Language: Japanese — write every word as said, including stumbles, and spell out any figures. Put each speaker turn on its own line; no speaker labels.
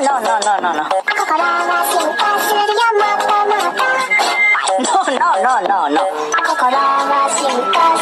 no, no, no, no, no.
心は進化するよもっともっと
No, no, no, no, no.
心は進化する